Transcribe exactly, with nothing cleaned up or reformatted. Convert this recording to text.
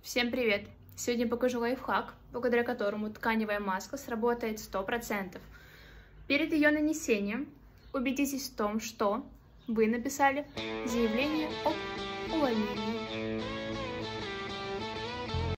Всем привет! Сегодня покажу лайфхак, благодаря которому тканевая маска сработает сто процентов. Перед ее нанесением убедитесь в том, что вы написали заявление об увольнении.